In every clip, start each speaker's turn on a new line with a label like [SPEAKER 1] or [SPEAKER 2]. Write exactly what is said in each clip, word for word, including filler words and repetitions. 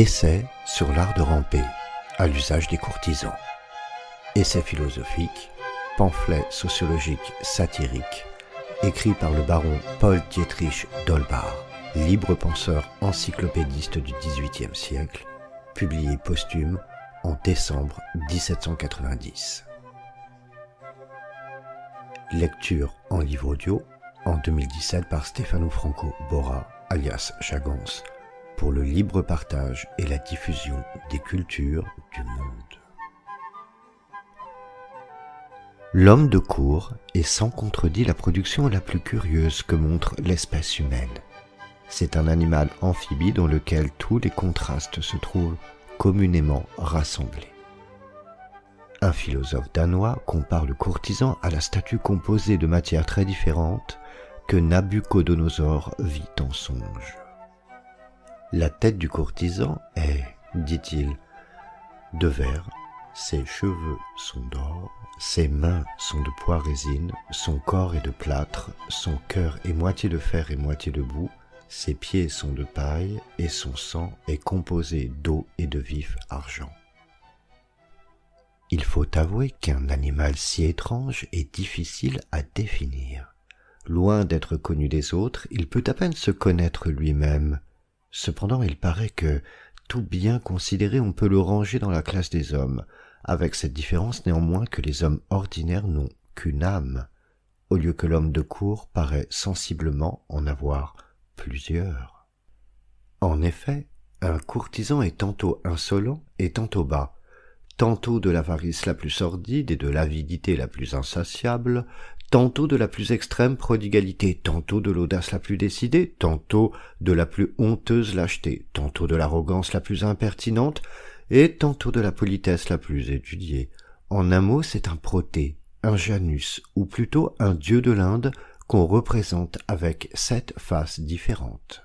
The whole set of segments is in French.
[SPEAKER 1] Essai sur l'art de ramper, à l'usage des courtisans. Essai philosophique, pamphlet sociologique satirique, écrit par le baron Paul Dietrich d'Holbach, libre penseur encyclopédiste du dix-huitième siècle, publié posthume en décembre mille sept cent quatre-vingt-dix. Lecture en livre audio en deux mille dix-sept par Stefano Franco Bora, alias Chagons, pour le libre partage et la diffusion des cultures du monde. L'homme de cour est sans contredit la production la plus curieuse que montre l'espèce humaine. C'est un animal amphibie dans lequel tous les contrastes se trouvent communément rassemblés. Un philosophe danois compare le courtisan à la statue composée de matières très différentes que Nabuchodonosor vit en songe. La tête du courtisan est, dit-il, de verre, ses cheveux sont d'or, ses mains sont de poix-résine, son corps est de plâtre, son cœur est moitié de fer et moitié de boue, ses pieds sont de paille et son sang est composé d'eau et de vif argent. Il faut avouer qu'un animal si étrange est difficile à définir. Loin d'être connu des autres, il peut à peine se connaître lui-même. Cependant, il paraît que, tout bien considéré, on peut le ranger dans la classe des hommes, avec cette différence néanmoins que les hommes ordinaires n'ont qu'une âme, au lieu que l'homme de cour paraît sensiblement en avoir plusieurs. En effet, un courtisan est tantôt insolent et tantôt bas, tantôt de l'avarice la plus sordide et de l'avidité la plus insatiable, tantôt de la plus extrême prodigalité, tantôt de l'audace la plus décidée, tantôt de la plus honteuse lâcheté, tantôt de l'arrogance la plus impertinente, et tantôt de la politesse la plus étudiée. En un mot, c'est un Proté, un Janus, ou plutôt un dieu de l'Inde qu'on représente avec sept faces différentes.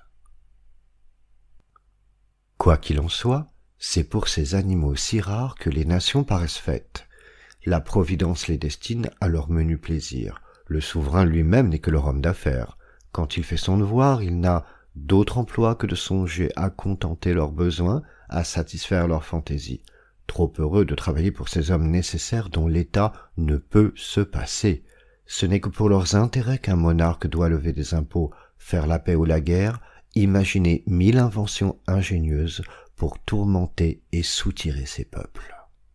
[SPEAKER 1] Quoi qu'il en soit, c'est pour ces animaux si rares que les nations paraissent faites. La Providence les destine à leur menu plaisir. Le souverain lui-même n'est que leur homme d'affaires. Quand il fait son devoir, il n'a d'autre emploi que de songer à contenter leurs besoins, à satisfaire leurs fantaisies. Trop heureux de travailler pour ces hommes nécessaires dont l'État ne peut se passer. Ce n'est que pour leurs intérêts qu'un monarque doit lever des impôts, faire la paix ou la guerre, imaginer mille inventions ingénieuses pour tourmenter et soutirer ses peuples.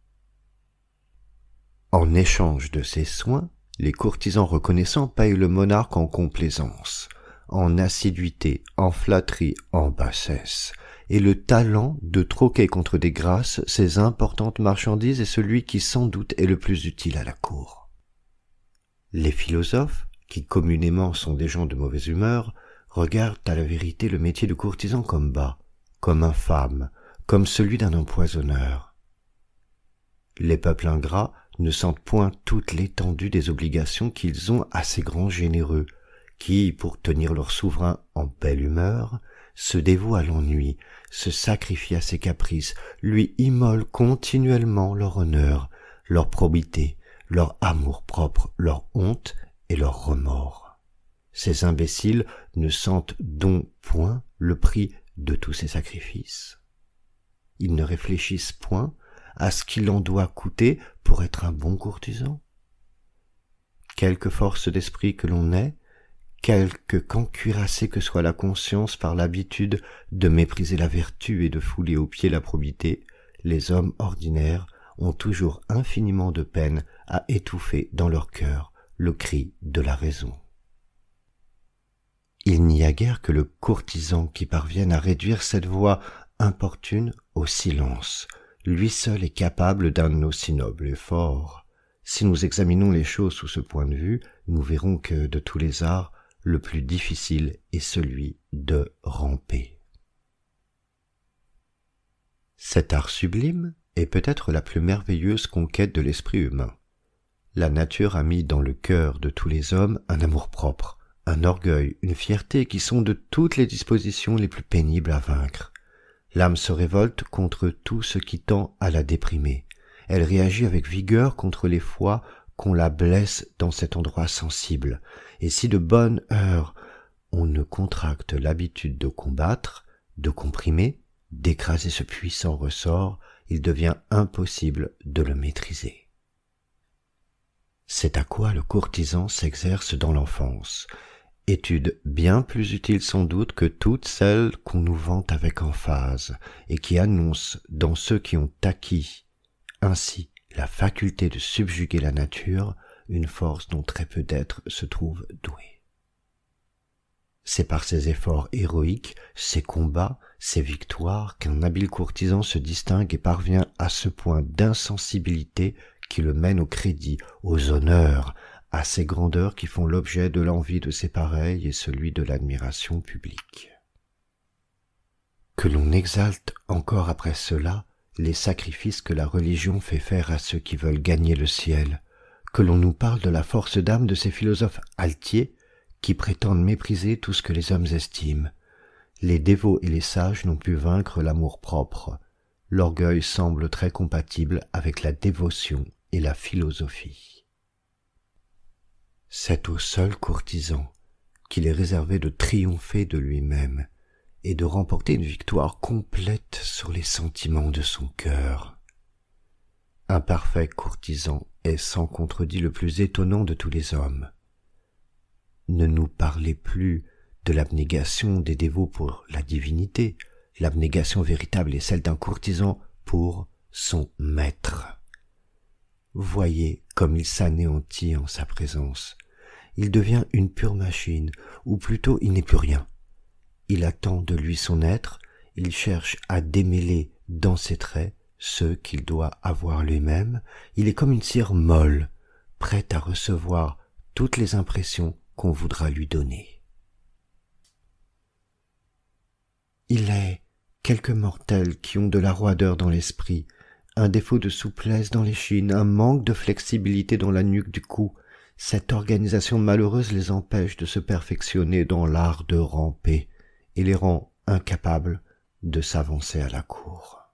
[SPEAKER 1] En échange de ces soins, les courtisans reconnaissants payent le monarque en complaisance, en assiduité, en flatterie, en bassesse, et le talent de troquer contre des grâces ces importantes marchandises est celui qui sans doute est le plus utile à la cour. Les philosophes, qui communément sont des gens de mauvaise humeur, regardent à la vérité le métier de courtisan comme bas, comme infâme, comme celui d'un empoisonneur. Les peuples ingrats ne sentent point toute l'étendue des obligations qu'ils ont à ces grands généreux, qui, pour tenir leur souverain en belle humeur, se dévouent à l'ennui, se sacrifient à ses caprices, lui immolent continuellement leur honneur, leur probité, leur amour-propre, leur honte et leur remords. Ces imbéciles ne sentent donc point le prix de tous ces sacrifices. Ils ne réfléchissent point à ce qu'il en doit coûter pour être un bon courtisan. Quelque force d'esprit que l'on ait, quelque qu'encuirassée que soit la conscience par l'habitude de mépriser la vertu et de fouler aux pieds la probité, les hommes ordinaires ont toujours infiniment de peine à étouffer dans leur cœur le cri de la raison. Il n'y a guère que le courtisan qui parvienne à réduire cette voix importune au silence. Lui seul est capable d'un aussi noble effort. Si nous examinons les choses sous ce point de vue, nous verrons que de tous les arts, le plus difficile est celui de ramper. Cet art sublime est peut-être la plus merveilleuse conquête de l'esprit humain. La nature a mis dans le cœur de tous les hommes un amour-propre, un orgueil, une fierté qui sont de toutes les dispositions les plus pénibles à vaincre. L'âme se révolte contre tout ce qui tend à la déprimer. Elle réagit avec vigueur contre les fois qu'on la blesse dans cet endroit sensible. Et si de bonne heure on ne contracte l'habitude de combattre, de comprimer, d'écraser ce puissant ressort, il devient impossible de le maîtriser. C'est à quoi le courtisan s'exerce dans l'enfance, étude bien plus utile sans doute que toutes celles qu'on nous vante avec emphase et qui annoncent dans ceux qui ont acquis ainsi la faculté de subjuguer la nature une force dont très peu d'êtres se trouvent doués. C'est par ses efforts héroïques, ses combats, ses victoires qu'un habile courtisan se distingue et parvient à ce point d'insensibilité qui le mène au crédit, aux honneurs, à ces grandeurs qui font l'objet de l'envie de ses pareils et celui de l'admiration publique. Que l'on exalte encore après cela les sacrifices que la religion fait faire à ceux qui veulent gagner le ciel, que l'on nous parle de la force d'âme de ces philosophes altiers qui prétendent mépriser tout ce que les hommes estiment. Les dévots et les sages n'ont pu vaincre l'amour-propre. L'orgueil semble très compatible avec la dévotion et la philosophie. C'est au seul courtisan qu'il est réservé de triompher de lui-même et de remporter une victoire complète sur les sentiments de son cœur. Un parfait courtisan est sans contredit le plus étonnant de tous les hommes. Ne nous parlez plus de l'abnégation des dévots pour la divinité. L'abnégation véritable est celle d'un courtisan pour son maître. Voyez comme il s'anéantit en sa présence. Il devient une pure machine, ou plutôt il n'est plus rien. Il attend de lui son être, il cherche à démêler dans ses traits ceux qu'il doit avoir lui-même. Il est comme une cire molle, prête à recevoir toutes les impressions qu'on voudra lui donner. Il est quelques mortels qui ont de la roideur dans l'esprit, un défaut de souplesse dans l'échine, un manque de flexibilité dans la nuque du cou. Cette organisation malheureuse les empêche de se perfectionner dans l'art de ramper et les rend incapables de s'avancer à la cour.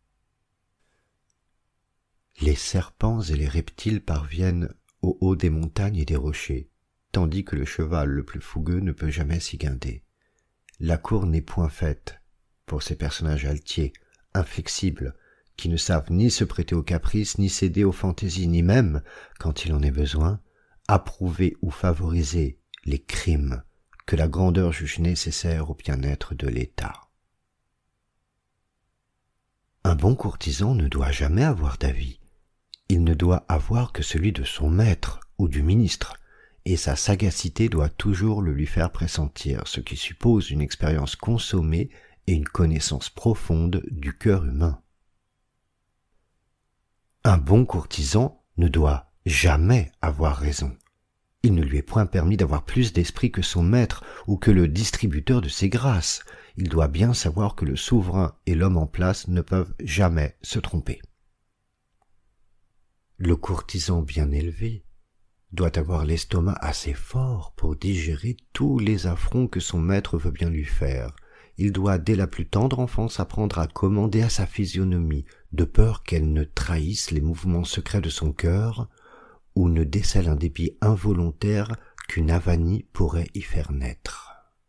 [SPEAKER 1] Les serpents et les reptiles parviennent au haut des montagnes et des rochers, tandis que le cheval le plus fougueux ne peut jamais s'y guinder. La cour n'est point faite pour ces personnages altiers, inflexibles, qui ne savent ni se prêter aux caprices, ni céder aux fantaisies, ni même, quand il en est besoin, approuver ou favoriser les crimes que la grandeur juge nécessaires au bien-être de l'État. Un bon courtisan ne doit jamais avoir d'avis. Il ne doit avoir que celui de son maître ou du ministre, et sa sagacité doit toujours le lui faire pressentir, ce qui suppose une expérience consommée et une connaissance profonde du cœur humain. Un bon courtisan ne doit jamais avoir raison. Il ne lui est point permis d'avoir plus d'esprit que son maître ou que le distributeur de ses grâces. Il doit bien savoir que le souverain et l'homme en place ne peuvent jamais se tromper. Le courtisan bien élevé doit avoir l'estomac assez fort pour digérer tous les affronts que son maître veut bien lui faire. Il doit dès la plus tendre enfance apprendre à commander à sa physionomie, de peur qu'elle ne trahisse les mouvements secrets de son cœur, ou ne décèle un dépit involontaire qu'une avanie pourrait y faire naître.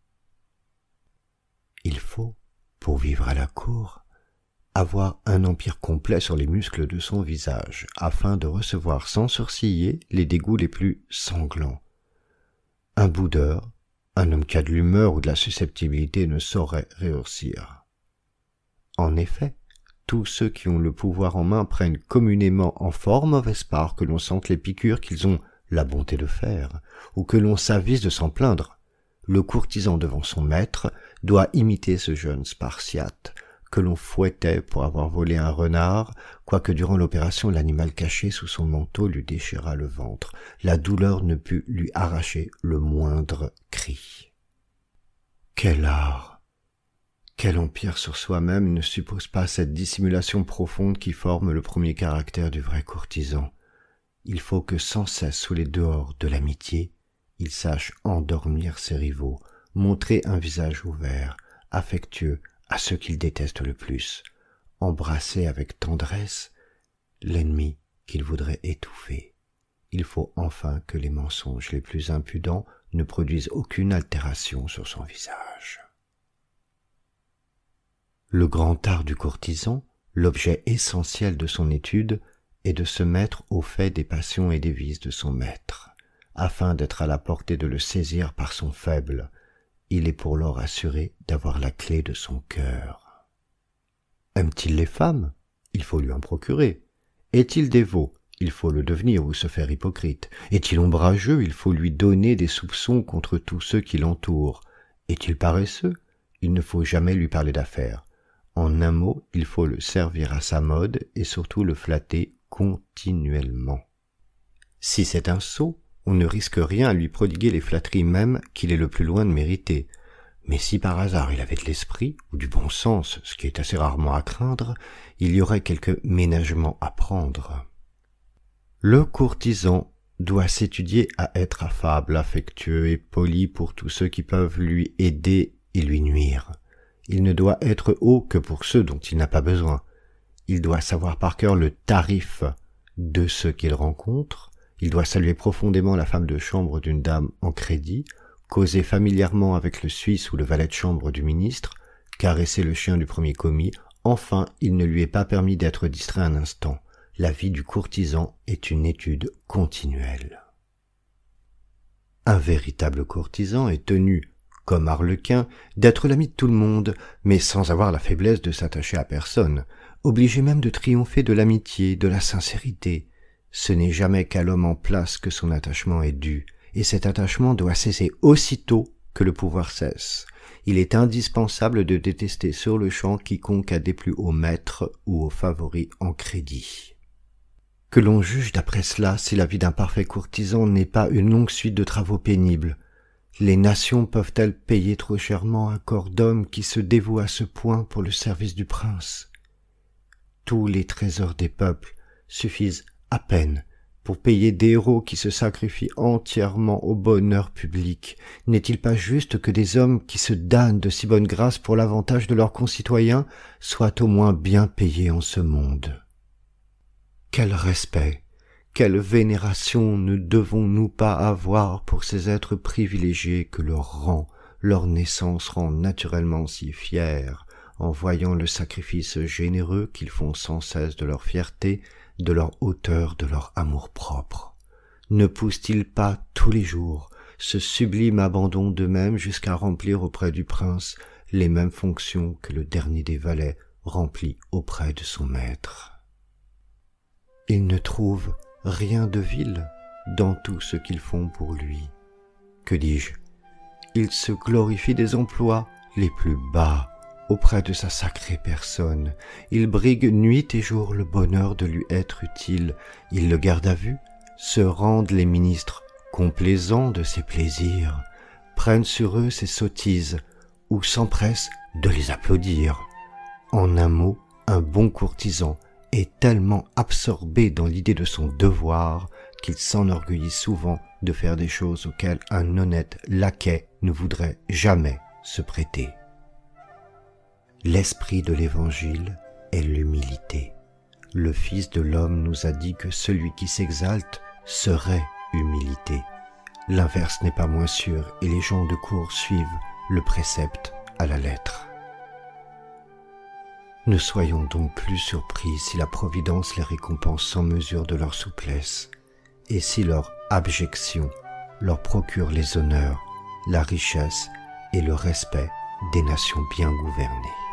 [SPEAKER 1] Il faut, pour vivre à la cour, avoir un empire complet sur les muscles de son visage, afin de recevoir sans sourciller les dégoûts les plus sanglants. Un boudeur, un homme qui a de l'humeur ou de la susceptibilité ne saurait réussir. En effet, tous ceux qui ont le pouvoir en main prennent communément en fort mauvaise part que l'on sente les piqûres qu'ils ont la bonté de faire, ou que l'on s'avise de s'en plaindre. Le courtisan devant son maître doit imiter ce jeune Spartiate, que l'on fouettait pour avoir volé un renard, quoique durant l'opération l'animal caché sous son manteau lui déchira le ventre. La douleur ne put lui arracher le moindre cri. Quel art! Quel empire sur soi-même ne suppose pas cette dissimulation profonde qui forme le premier caractère du vrai courtisan? Il faut que sans cesse sous les dehors de l'amitié, il sache endormir ses rivaux, montrer un visage ouvert, affectueux à ceux qu'il déteste le plus, embrasser avec tendresse l'ennemi qu'il voudrait étouffer. Il faut enfin que les mensonges les plus impudents ne produisent aucune altération sur son visage. Le grand art du courtisan, l'objet essentiel de son étude, est de se mettre au fait des passions et des vices de son maître, afin d'être à la portée de le saisir par son faible. Il est pour lors assuré d'avoir la clé de son cœur. Aime-t-il les femmes? Il faut lui en procurer. Est-il dévot? Il faut le devenir ou se faire hypocrite. Est-il ombrageux? Il faut lui donner des soupçons contre tous ceux qui l'entourent. Est-il paresseux? Il ne faut jamais lui parler d'affaires. En un mot, il faut le servir à sa mode et surtout le flatter continuellement. Si c'est un sot, on ne risque rien à lui prodiguer les flatteries même qu'il est le plus loin de mériter. Mais si par hasard il avait de l'esprit ou du bon sens, ce qui est assez rarement à craindre, il y aurait quelque ménagement à prendre. Le courtisan doit s'étudier à être affable, affectueux et poli pour tous ceux qui peuvent lui aider et lui nuire. Il ne doit être haut que pour ceux dont il n'a pas besoin. Il doit savoir par cœur le tarif de ceux qu'il rencontre. Il doit saluer profondément la femme de chambre d'une dame en crédit, causer familièrement avec le Suisse ou le valet de chambre du ministre, caresser le chien du premier commis. Enfin, il ne lui est pas permis d'être distrait un instant. La vie du courtisan est une étude continuelle. Un véritable courtisan est tenu, comme Arlequin, d'être l'ami de tout le monde, mais sans avoir la faiblesse de s'attacher à personne, obligé même de triompher de l'amitié, de la sincérité. Ce n'est jamais qu'à l'homme en place que son attachement est dû, et cet attachement doit cesser aussitôt que le pouvoir cesse. Il est indispensable de détester sur le champ quiconque a des plus hauts maîtres ou aux favoris en crédit. Que l'on juge d'après cela si la vie d'un parfait courtisan n'est pas une longue suite de travaux pénibles. Les nations peuvent-elles payer trop chèrement un corps d'homme qui se dévoue à ce point pour le service du prince? Tous les trésors des peuples suffisent à peine pour payer des héros qui se sacrifient entièrement au bonheur public. N'est-il pas juste que des hommes qui se damnent de si bonne grâce pour l'avantage de leurs concitoyens soient au moins bien payés en ce monde? Quel respect, quelle vénération ne devons-nous pas avoir pour ces êtres privilégiés que leur rang, leur naissance rend naturellement si fiers, en voyant le sacrifice généreux qu'ils font sans cesse de leur fierté, de leur hauteur, de leur amour-propre. Ne poussent-ils pas tous les jours ce sublime abandon d'eux-mêmes jusqu'à remplir auprès du prince les mêmes fonctions que le dernier des valets remplit auprès de son maître? Ils ne trouvent rien de vil dans tout ce qu'ils font pour lui. Que dis-je? Ils se glorifient des emplois les plus bas auprès de sa sacrée personne. Ils briguent nuit et jour le bonheur de lui être utile. Ils le gardent à vue, se rendent les ministres complaisants de ses plaisirs, prennent sur eux ses sottises ou s'empressent de les applaudir. En un mot, un bon courtisan est tellement absorbé dans l'idée de son devoir qu'il s'enorgueillit souvent de faire des choses auxquelles un honnête laquais ne voudrait jamais se prêter. L'esprit de l'Évangile est l'humilité. Le Fils de l'homme nous a dit que celui qui s'exalte serait humilité. L'inverse n'est pas moins sûr et les gens de cour suivent le précepte à la lettre. Ne soyons donc plus surpris si la Providence les récompense sans mesure de leur souplesse, et si leur abjection leur procure les honneurs, la richesse et le respect des nations bien gouvernées.